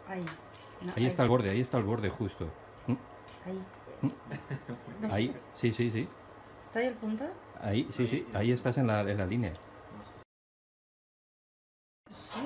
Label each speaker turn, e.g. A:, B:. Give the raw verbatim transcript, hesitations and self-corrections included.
A: Ahí. No,
B: ahí, ahí está el borde, ahí está el borde justo.
A: Ahí.
B: Ahí, sí, sí, sí.
A: ¿Está ahí el punto?
B: Ahí, sí, sí, ahí estás en la, en la línea.
A: Sí.